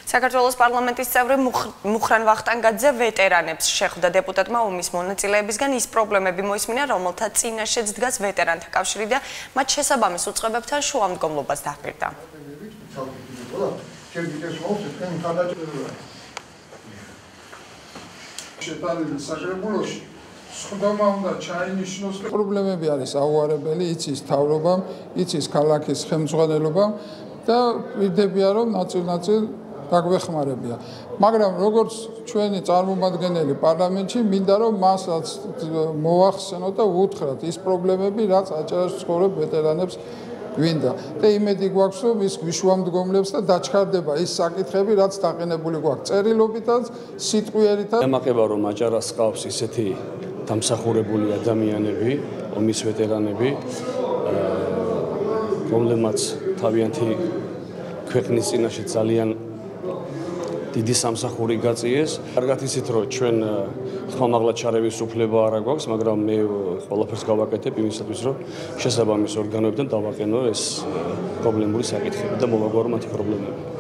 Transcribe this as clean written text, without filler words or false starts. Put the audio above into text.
საქართველოს პარლამენტის წევრი მუხრან ვახტანგაძე ვეტერანებს შეხვდა დეპუტატმა ომის მონაწილეებისგან ის პრობლემები მოისმინა, რომელთა წინაშეც დგას ვეტერანთა კავშირი და მათ შესაბამის უწყებებთან შუამდგომლობას დაპირდა. პრობლემები არის აუარებელი, იცის თავრობამ, იცის ქალაქის ხელმძღვანელობამ და ვიდებია რომ ნაწილ-ნაწილ დაგვეხმარებია. მაგრამ როგორც ჩვენი წარმომადგენელი პარლამენტში მინდა რომ მასაც მოახსენოთ და უთხრათ ის პრობლემები, რაც აჭარაში ცხოვრებ ვეტერანებს გვინდა. და იმედი გვაქვს რომ ის გვიშუამდგომლებს და დაჩქარდება ის საკითხები, რაც დაყენებული გვაქვს წერილობითაც, სიტყვიერითაც. ემაყება რომ აჭარას ყავს ისეთი დამსახურებული ადამიანები, ომის ვეტერანები, რომლებმაც თავიანთი ქვეყნის წინაშე ძალიან დიდი სამსახური გაწიეს. კარგად იცით რომ ჩვენ ხმამაღლად ჩარევის უფლება არ გვაქვს, მაგრამ მე ყველაფერს გავაკეთებ იმისათვის რომ შესაბამის ორგანოებთან დავაყენო ეს პრობლემური საკითხები და მოვაგვარო მათი პრობლემები.